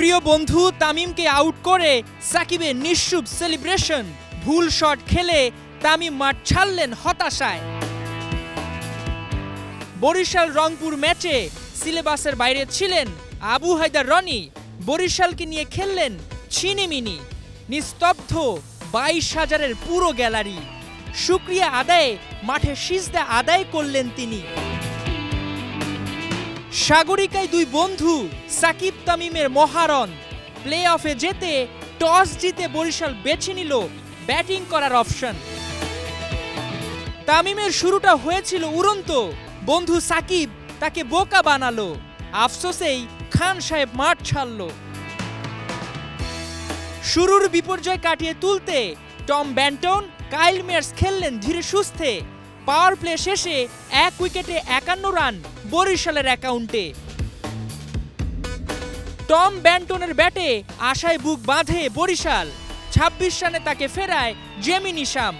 প্রিয় বন্ধু তামিমকে আউট করে সাকিবের নিঃশুভ সেলিব্রেশন। ভুল শট খেলে তামিম মাঠ ছাড়লেন হতাশায়। বরিশাল রংপুর ম্যাচে সিলেবাসের বাইরে ছিলেন আবু হায়দার রনি। বরিশালকে নিয়ে খেললেন ছিনিমিনি। নিস্তব্ধ 22,000-এর পুরো গ্যালারি। শুকরিয়া আদায়ে মাঠে সিজদা আদায় করলেন তিনি। সাগরিকায় দুই বন্ধু সাকিব তামিমের মহারণ। প্লে অফে যেতে টস জিতে বরিশাল বেছে নিল ব্যাটিং করার অপশন। তামিমের শুরুটা হয়েছিল উড়ন্ত, বন্ধু সাকিব তাকে বোকা বানালো। আফসোসেই খান সাহেব মাঠ ছাড়ল। শুরুর বিপর্যয় কাটিয়ে তুলতে টম ব্যান্টন, কাইল মেয়ার্স খেললেন ধীরে সুস্থে। পাওয়ার প্লে শেষে 1 উইকেটে 51 রান বরিশালের অ্যাকাউন্টে। টম ব্যান্টনের ব্যাটে আশায় বুক বাঁধে বরিশাল। 26 রানে তাকে ফেরায় জেমি নিশাম।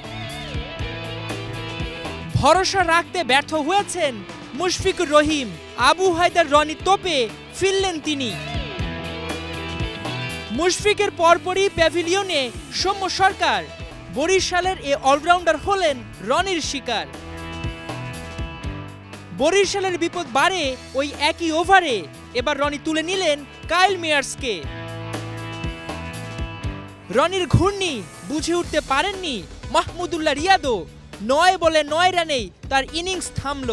ভরসা রাখতে ব্যর্থ হয়েছেন মুশফিকুর রহিম। আবু হায়দার রনি তোপে ফিরলেন তিনি। মুশফিকের পরপরই প্যাভিলিয়নে সৌম্য সরকার। বরিশালের এ অলরাউন্ডার হলেন রনির শিকার। বরিশালের বিপদ বাড়ে ওই একই ওভারে। এবার রনি তুলে নিলেন কাইল মেয়ার্সকে। রনির ঘূর্ণি বুঝে উঠতে পারেননি মাহমুদুল্লাহ রিয়াদও। 9 বলে 9 রানেই তার ইনিংস থামল।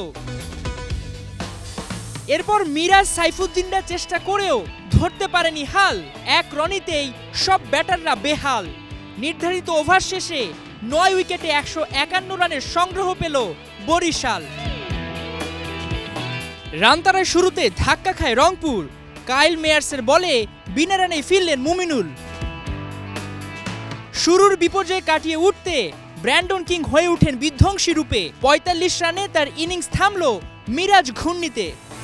এরপর মিরাজ সাইফুদ্দিনরা চেষ্টা করেও ধরতে পারেনি হাল। 1 রানেতেই সব ব্যাটাররা বেহাল। নির্ধারিত ওভার শেষে 9 উইকেটে 151 রানের সংগ্রহ পেল বরিশাল। রানতারার শুরুতে ধাক্কা খায় রংপুর। কাইল মেয়ার্সের বলে বিনা রানেই ফিরলেন মুমিনুল। শুরুর বিপর্যয় কাটিয়ে উঠতে ব্র্যান্ডন কিং হয়ে ওঠেন বিধ্বংসী রূপে। 45 রানে তার ইনিংস থামল মিরাজ ঘূর্ণিতে।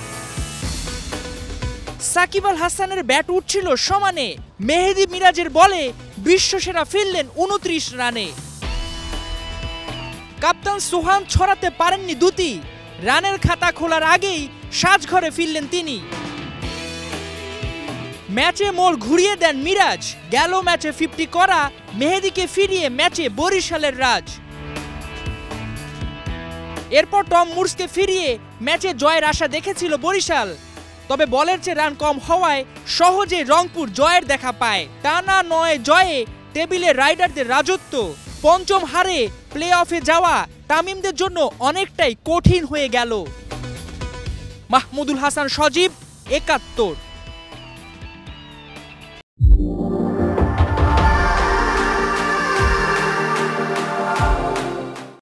সাকিব আল হাসানের ব্যাট উঠছিল সমানে। মেহেদি মিরাজের বলে বিশ্বসেরা ফিরলেন 29 রানে। কাপ্তান সোহান ছড়াতে পারেননি দুটি। রানের খাতা খোলার আগেই সাজঘরে ফিরলেন তিনি। ম্যাচে মোড় ঘুরিয়ে দেন মিরাজ। গেল ম্যাচে 50 করা মেহেদিকে ফিরিয়ে ম্যাচে বরিশালের রাজ। এরপর টম মুরসকে ফিরিয়ে ম্যাচে জয়ের আশা দেখেছিল বরিশাল। তবে বলের চেয়ে রান কম হওয়ায় সহজে রংপুর জয়ের দেখা পায়। টানা 9 জয়ে টেবিলে রাইডারদের রাজত্ব। পঞ্চম হারে প্লে অফে যাওয়া তামিমদের জন্য অনেকটাই কঠিন হয়ে গেল। মাহমুদুল হাসান সজীব, একাত্তর।